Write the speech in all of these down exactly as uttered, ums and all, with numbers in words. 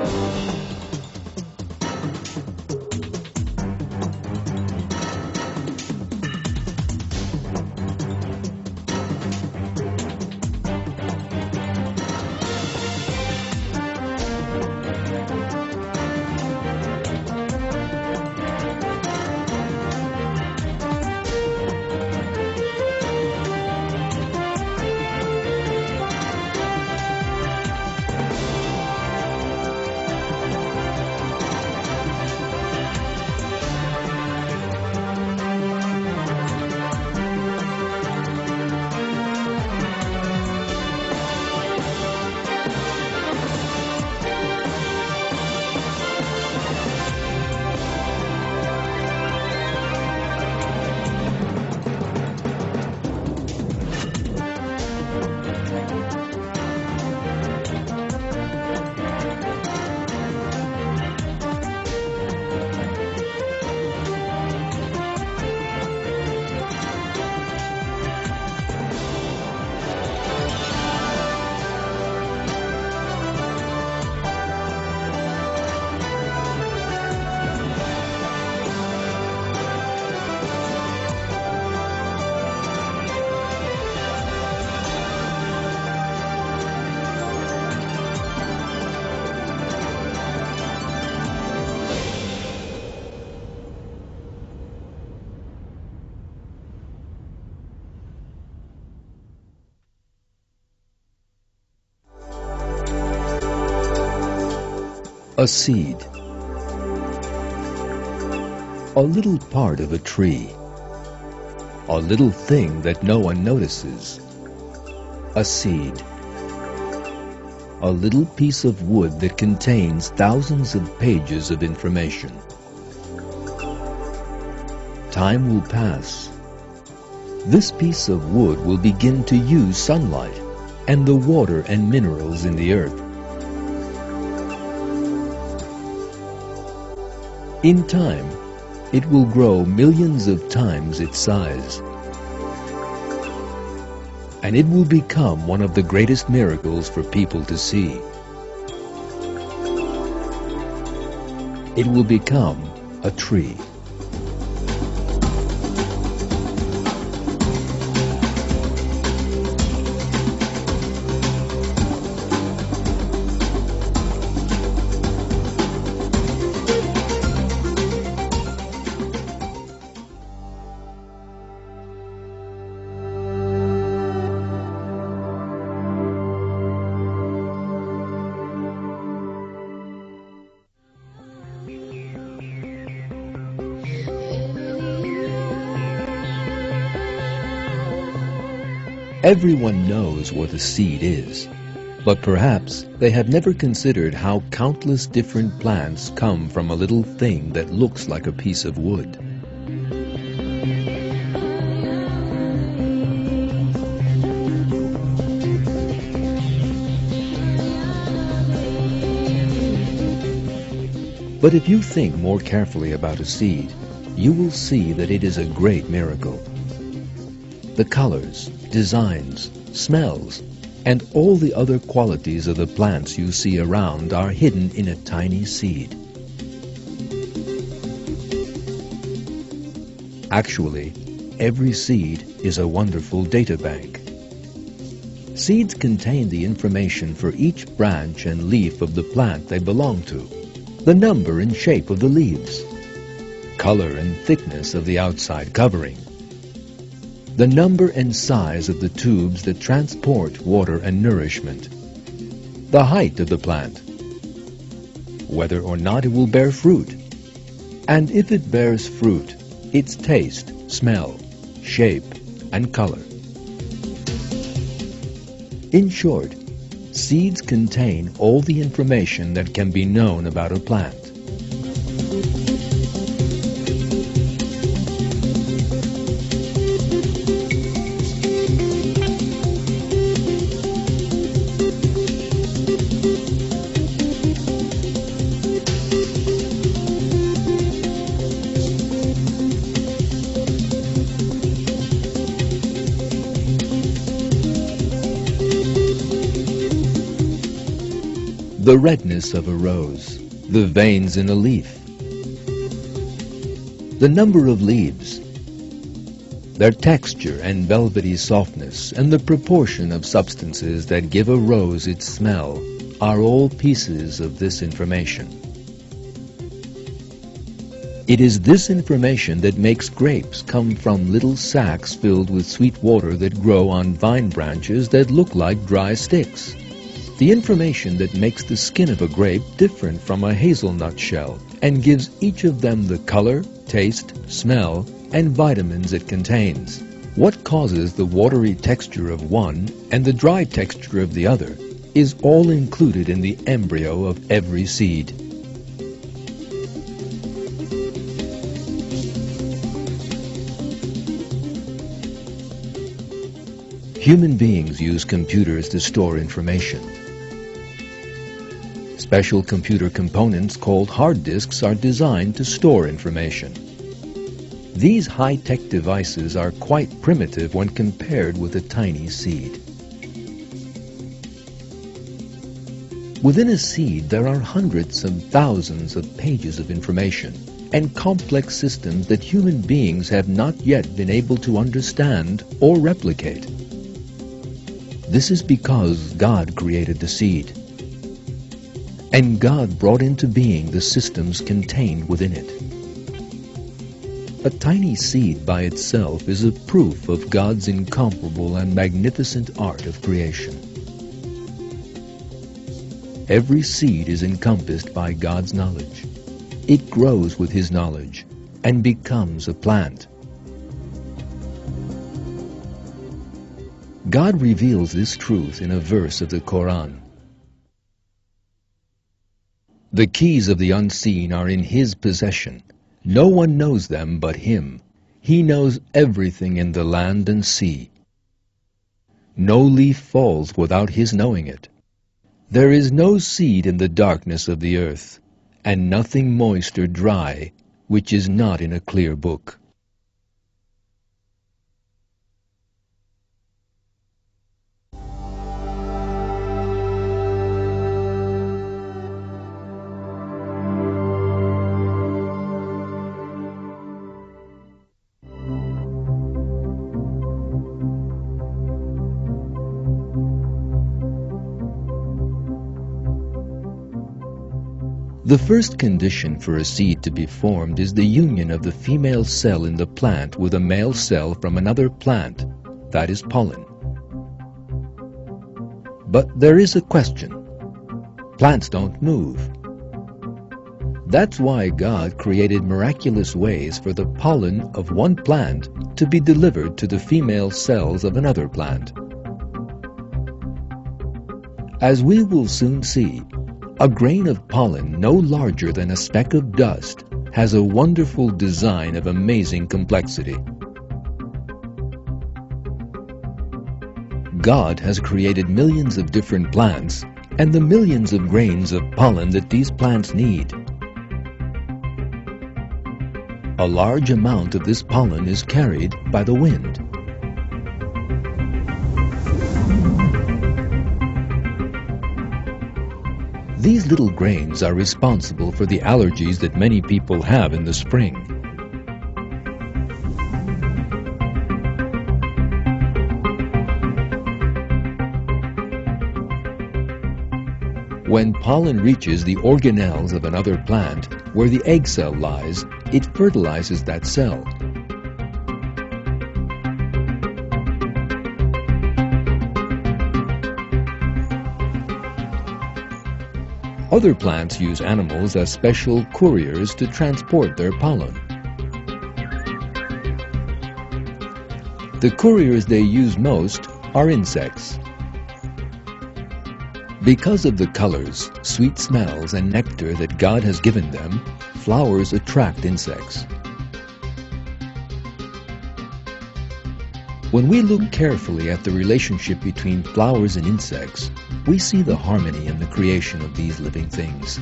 A seed. A little part of a tree. A little thing that no one notices. A seed. A little piece of wood that contains thousands of pages of information. Time will pass. This piece of wood will begin to use sunlight and the water and minerals in the earth. In time, it will grow millions of times its size. And it will become one of the greatest miracles for people to see. It will become a tree. Everyone knows what a seed is, but perhaps they have never considered how countless different plants come from a little thing that looks like a piece of wood. But if you think more carefully about a seed, you will see that it is a great miracle. The colors, designs, smells, and all the other qualities of the plants you see around are hidden in a tiny seed. Actually, every seed is a wonderful data bank. Seeds contain the information for each branch and leaf of the plant they belong to, the number and shape of the leaves, color and thickness of the outside covering, the number and size of the tubes that transport water and nourishment, the height of the plant, whether or not it will bear fruit, and if it bears fruit, its taste, smell, shape, and color. In short, seeds contain all the information that can be known about a plant. the redness of a rose, the veins in a leaf, the number of leaves, their texture and velvety softness, and the proportion of substances that give a rose its smell are all pieces of this information. It is this information that makes grapes come from little sacks filled with sweet water that grow on vine branches that look like dry sticks. The information that makes the skin of a grape different from a hazelnut shell and gives each of them the color, taste, smell, and vitamins it contains. What causes the watery texture of one and the dry texture of the other is all included in the embryo of every seed. Human beings use computers to store information. Special computer components called hard disks are designed to store information. These high-tech devices are quite primitive when compared with a tiny seed. Within a seed, there are hundreds of thousands of pages of information and complex systems that human beings have not yet been able to understand or replicate. This is because God created the seed, and God brought into being the systems contained within it. A tiny seed by itself is a proof of God's incomparable and magnificent art of creation. Every seed is encompassed by God's knowledge. It grows with His knowledge and becomes a plant. God reveals this truth in a verse of the Quran. The keys of the unseen are in His possession. No one knows them but Him. He knows everything in the land and sea. No leaf falls without His knowing it. There is no seed in the darkness of the earth, and nothing moist or dry which is not in a clear book. The first condition for a seed to be formed is the union of the female cell in the plant with a male cell from another plant, that is pollen. But there is a question. Plants don't move. That's why God created miraculous ways for the pollen of one plant to be delivered to the female cells of another plant. As we will soon see, a grain of pollen no larger than a speck of dust has a wonderful design of amazing complexity. God has created millions of different plants and the millions of grains of pollen that these plants need. A large amount of this pollen is carried by the wind. These little grains are responsible for the allergies that many people have in the spring. When pollen reaches the organelles of another plant, where the egg cell lies, it fertilizes that cell. Other plants use animals as special couriers to transport their pollen. The couriers they use most are insects. Because of the colors, sweet smells, and nectar that God has given them, flowers attract insects. When we look carefully at the relationship between flowers and insects, we see the harmony in the creation of these living things.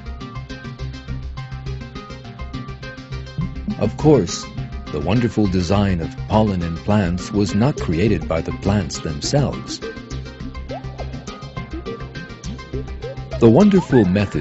Of course, the wonderful design of pollen and plants was not created by the plants themselves. The wonderful method